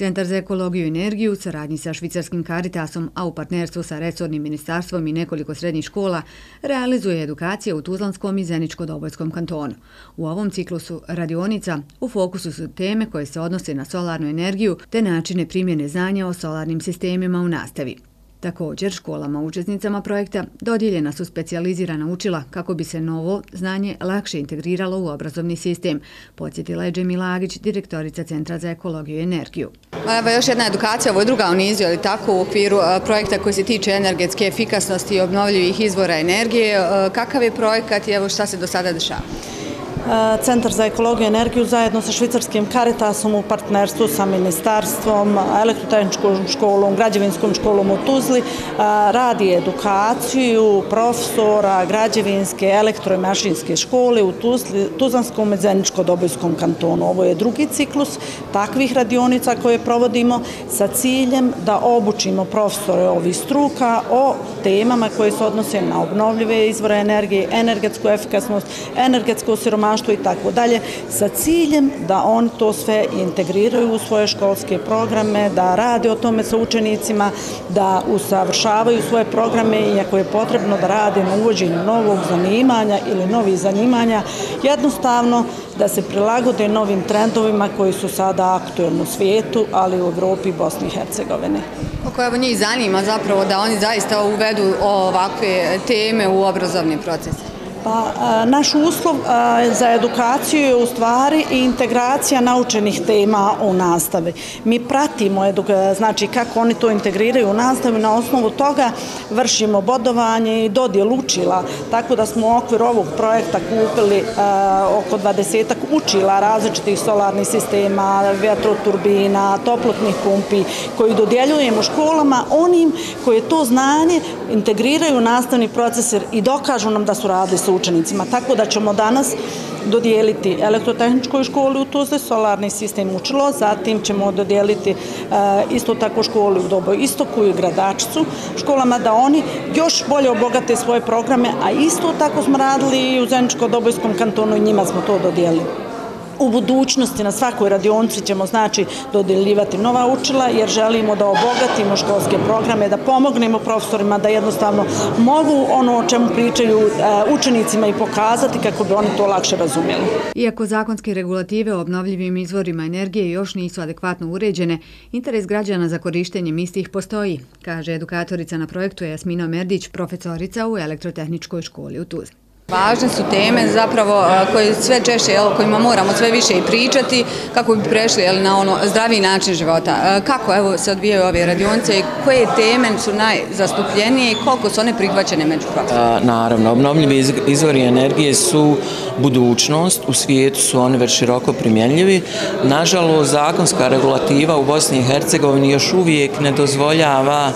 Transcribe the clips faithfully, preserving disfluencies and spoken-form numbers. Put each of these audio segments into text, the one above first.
Centar za ekologiju i energiju u saradnji sa švicarskim Caritasom, a u partnerstvu sa resornim ministarstvom i nekoliko srednjih škola, realizuje edukacije u Tuzlanskom i Zeničko-Dobojskom kantonu. U ovom ciklusu radionica u fokusu su teme koje se odnose na solarnu energiju te načine primjene znanja o solarnim sistemima u nastavi. Također, školama učesnicama projekta dodijeljena su specijalizirana učila kako bi se novo znanje lakše integriralo u obrazovni sistem, podsjetila je Džemila Agić, direktorica Centra za ekologiju i energiju. Evo još jedna edukacija, ovo je druga u nizu, ali tako u okviru projekta koji se tiče energetske efikasnosti i obnovljivih izvora energije. Kakav je projekat i evo šta se do sada dešava? Centar za ekologiju i energiju zajedno sa švicarskim Caritasom u partnerstvu sa ministarstvom, elektrotehničkom školom, građevinskom školom u Tuzli radi edukaciju profesora građevinske, elektro i mašinske škole u Tuzlanskom i Zeničko-Dobojskom kantonu. Ovo je drugi ciklus takvih radionica koje provodimo sa ciljem da obučimo profesore ovih struka o temama koje se odnose na obnovljive izvore energije, energetsku efikasnost, energetsko siromaštvo i tako dalje, sa ciljem da oni to sve integriraju u svoje školske programe, da rade o tome sa učenicima, da usavršavaju svoje programe i ako je potrebno da rade na uvođenju novog zanimanja ili novih zanimanja, jednostavno da se prilagode novim trendovima koji su sada aktuelni u svijetu, ali i u Evropi i Bosni i Hercegovini. Kako evo njih zanima zapravo da oni zaista uvedu ovakve teme u obrazovni proces? Pa, naš uslov za edukaciju je u stvari i integracija naučenih tema u nastavi. Mi pratimo znači kako oni to integriraju u nastavi, na osnovu toga vršimo bodovanje i dodjelu učila, tako da smo u okviru ovog projekta kupili oko dvadesetak učila različitih solarnih sistema, vjetroturbina, toplotnih pumpi, koji dodjeljujemo školama onim koje to znanje integriraju u nastavni proces i dokažu nam da su radili sa učenicima. Tako da ćemo danas dodijeliti elektrotehničkoj školi u Tuzli solarni sistem učilo, zatim ćemo dodijeliti isto tako školi u Doboj Istoku i Gradačcu školama da oni još bolje obogate svoje programe, a isto tako smo radili i u Zeničko-Dobojskom kantonu i njima smo to dodijelili. U budućnosti na svakoj radionici ćemo znači dodjeljivati nova učila jer želimo da obogatimo školske programe, da pomognemo profesorima da jednostavno mogu ono o čemu pričaju učenicima i pokazati kako bi oni to lakše razumjeli. Iako zakonske regulative o obnovljivim izvorima energije još nisu adekvatno uređene, interes građana za korištenjem istih postoji, kaže edukatorica na projektu Jasmina Merdić, profesorica u elektrotehničkoj školi u Tuzli. Važne su teme zapravo koje sve češće, o kojima moramo sve više i pričati kako bi prešli na ono zdraviji način života. Kako evo se odvijaju ove radionice i koje teme su najzastupljenije i koliko su one prihvaćene među profesorima? Naravno, obnovljivi izvori energije su budućnost, u svijetu su oni već široko primjenljivi. Nažalost, zakonska regulativa u Bosni i Hercegovini još uvijek ne dozvoljava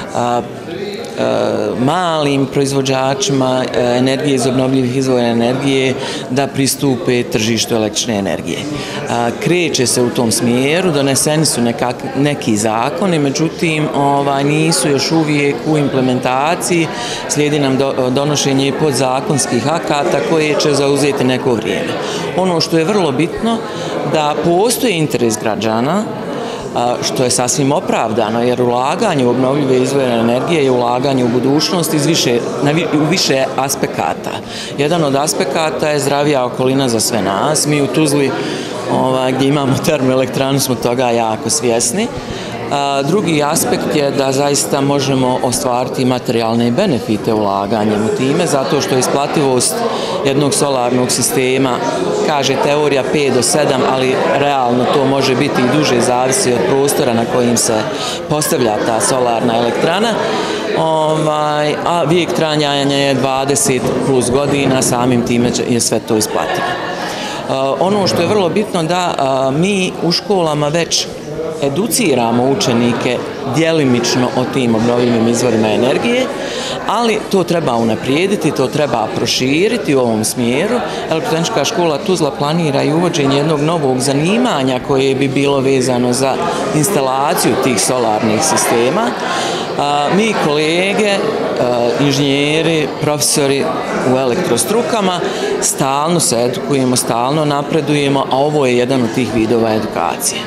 malim proizvođačima energije iz obnovljivih izvora energije da pristupe tržištu električne energije. Kreće se u tom smjeru, doneseni su neki zakoni, međutim nisu još uvijek u implementaciji, slijedi nam donošenje podzakonskih akata koje će zauzeti neko vrijeme. Ono što je vrlo bitno da postoji interes građana, što je sasvim opravdano, jer ulaganje u obnovljive izvore energije je ulaganje u budućnost iz više, u više aspekata. Jedan od aspekata je zdravija okolina za sve nas. Mi u Tuzli ovaj, gdje imamo termoelektranu smo toga jako svjesni. Drugi aspekt je da zaista možemo ostvariti materijalne benefite ulaganjem u time, zato što je isplativost jednog solarnog sistema, kaže teorija pet do sedam, ali realno to može biti i duže, zavisi od prostora na kojim se postavlja ta solarna elektrana, ovaj, a vijek trajanja je dvadeset plus godina, samim time je sve to isplativo. Ono što je vrlo bitno da mi u školama već educiramo učenike djelimično o tim obnovljivim izvorima energije, ali to treba unaprijediti, to treba proširiti u ovom smjeru. Elektrotehnička škola Tuzla planira i uvođenje jednog novog zanimanja koje bi bilo vezano za instalaciju tih solarnih sistema. Mi kolege, inženjeri, profesori u elektrostrukama stalno se edukujemo, stalno napredujemo, a ovo je jedan od tih vidova edukacije.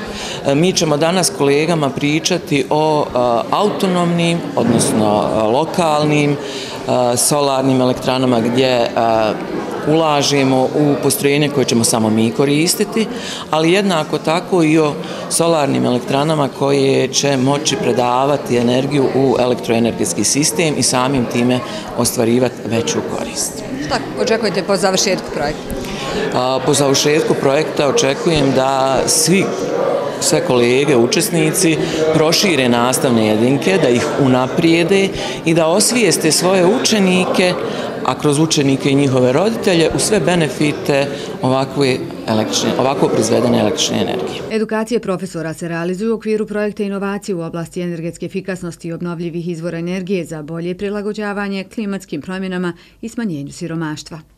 Mi ćemo danas kolegama pričati o autonomnim, odnosno lokalnim solarnim elektranama gdje ulažemo u postrojenje koje ćemo samo mi koristiti, ali jednako tako i o solarnim elektranama koje će moći predavati energiju u elektroenergetski sistem i samim time ostvarivati veću korist. Šta očekujete po završetku projekta? Po završetku projekta očekujem da svi sve kolege, učesnici prošire nastavne jedinke, da ih unaprijede i da osvijeste svoje učenike, a kroz učenike i njihove roditelje u sve benefite ovakve ovako proizvedene električne energije. Edukacije profesora se realizuju u okviru projekta inovacije u oblasti energetske efikasnosti i obnovljivih izvora energije za bolje prilagođavanje klimatskim promjenama i smanjenju siromaštva.